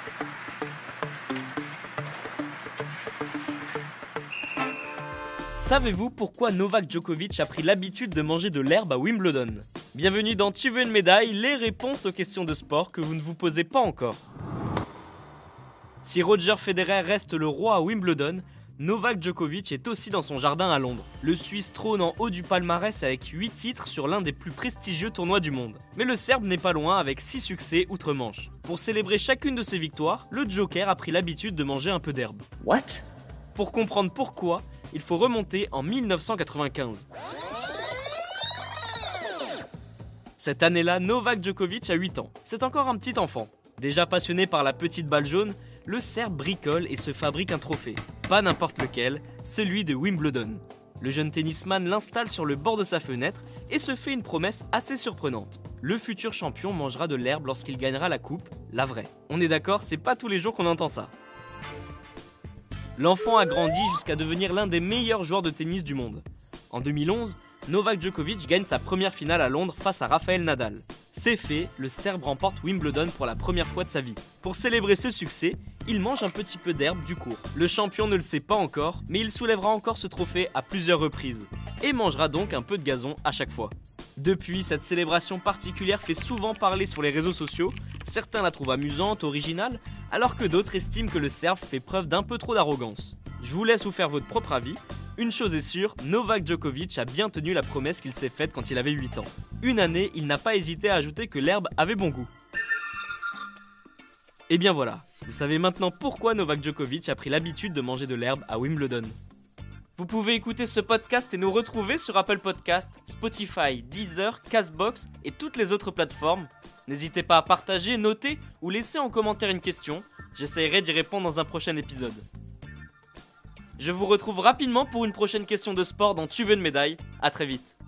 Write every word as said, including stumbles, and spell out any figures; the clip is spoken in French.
Savez-vous pourquoi Novak Djokovic a pris l'habitude de manger de l'herbe à Wimbledon ? Bienvenue dans Tu veux une médaille, les réponses aux questions de sport que vous ne vous posez pas encore. Si Roger Federer reste le roi à Wimbledon, Novak Djokovic est aussi dans son jardin à Londres. Le Suisse trône en haut du palmarès avec huit titres sur l'un des plus prestigieux tournois du monde. Mais le Serbe n'est pas loin avec six succès outre-Manche. Pour célébrer chacune de ses victoires, le Joker a pris l'habitude de manger un peu d'herbe. What ? Pour comprendre pourquoi, il faut remonter en mille neuf cent quatre-vingt-quinze. Cette année-là, Novak Djokovic a huit ans. C'est encore un petit enfant. Déjà passionné par la petite balle jaune, le Serbe bricole et se fabrique un trophée. Pas n'importe lequel, celui de Wimbledon. Le jeune tennisman l'installe sur le bord de sa fenêtre et se fait une promesse assez surprenante. Le futur champion mangera de l'herbe lorsqu'il gagnera la coupe, la vraie. On est d'accord, c'est pas tous les jours qu'on entend ça. L'enfant a grandi jusqu'à devenir l'un des meilleurs joueurs de tennis du monde. En deux mille onze, Novak Djokovic gagne sa première finale à Londres face à Rafael Nadal. C'est fait, le Serbe remporte Wimbledon pour la première fois de sa vie. Pour célébrer ce succès, il mange un petit peu d'herbe du court. Le champion ne le sait pas encore, mais il soulèvera encore ce trophée à plusieurs reprises. Et mangera donc un peu de gazon à chaque fois. Depuis, cette célébration particulière fait souvent parler sur les réseaux sociaux. Certains la trouvent amusante, originale, alors que d'autres estiment que le Serbe fait preuve d'un peu trop d'arrogance. Je vous laisse vous faire votre propre avis. Une chose est sûre, Novak Djokovic a bien tenu la promesse qu'il s'est faite quand il avait huit ans. Une année, il n'a pas hésité à ajouter que l'herbe avait bon goût. Et bien voilà, vous savez maintenant pourquoi Novak Djokovic a pris l'habitude de manger de l'herbe à Wimbledon. Vous pouvez écouter ce podcast et nous retrouver sur Apple Podcasts, Spotify, Deezer, Castbox et toutes les autres plateformes. N'hésitez pas à partager, noter ou laisser en commentaire une question. J'essaierai d'y répondre dans un prochain épisode. Je vous retrouve rapidement pour une prochaine question de sport dans Tu veux une médaille. À très vite.